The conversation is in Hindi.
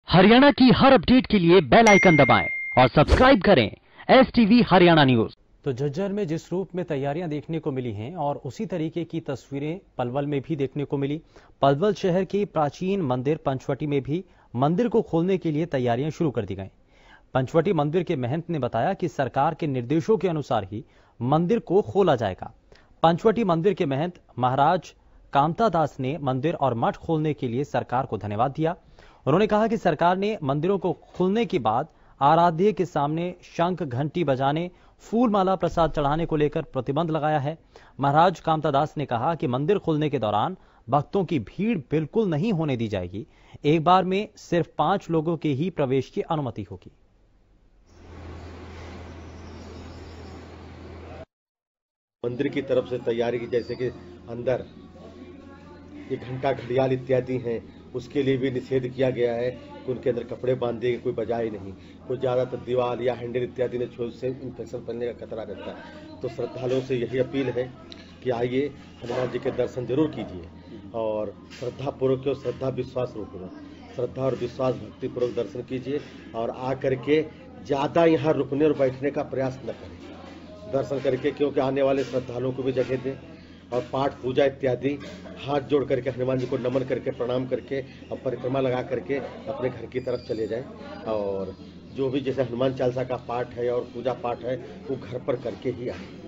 हरियाणा की हर अपडेट के लिए बेल आइकन दबाएं और सब्सक्राइब करें STV हरियाणा न्यूज। तो झज्जर में जिस रूप में तैयारियां देखने को मिली हैं और उसी तरीके की तस्वीरें पलवल में भी देखने को मिली। पलवल शहर के प्राचीन मंदिर पंचवटी में भी मंदिर को खोलने के लिए तैयारियां शुरू कर दी गई। पंचवटी मंदिर के महंत ने बताया कि सरकार के निर्देशों के अनुसार ही मंदिर को खोला जाएगा। पंचवटी मंदिर के महंत महाराज कामता दास ने मंदिर और मठ खोलने के लिए सरकार को धन्यवाद दिया। उन्होंने कहा कि सरकार ने मंदिरों को खुलने के बाद आराध्य के सामने शंख घंटी बजाने, फूल माला प्रसाद चढ़ाने को लेकर प्रतिबंध लगाया है। महाराज कामता दास ने कहा कि मंदिर खुलने के दौरान भक्तों की भीड़ बिल्कुल नहीं होने दी जाएगी। एक बार में सिर्फ 5 लोगों के ही प्रवेश की अनुमति होगी। मंदिर की तरफ से तैयारी की, जैसे कि अंदर ये घंटा घड़ियाल इत्यादि हैं, उसके लिए भी निषेध किया गया है कि उनके अंदर कपड़े बांध दिए, कोई बजाए नहीं। कोई ज़्यादातर दीवार या हैंडल इत्यादि ने छू से इन्फेक्शन फैलने का खतरा रहता है। तो श्रद्धालुओं से यही अपील है कि आइए हनुमान जी के दर्शन जरूर कीजिए और श्रद्धापूर्वक और श्रद्धा विश्वास रूप श्रद्धा और विश्वास भक्तिपूर्वक दर्शन कीजिए और आ करके ज़्यादा यहाँ रुकने और बैठने का प्रयास न करें दर्शन करके, क्योंकि आने वाले श्रद्धालुओं को भी जगह दें और पाठ पूजा इत्यादि हाथ जोड़ करके हनुमान जी को नमन करके प्रणाम करके और परिक्रमा लगा करके अपने घर की तरफ चले जाएं। और जो भी जैसे हनुमान चालीसा का पाठ है और पूजा पाठ है वो घर पर करके ही आए।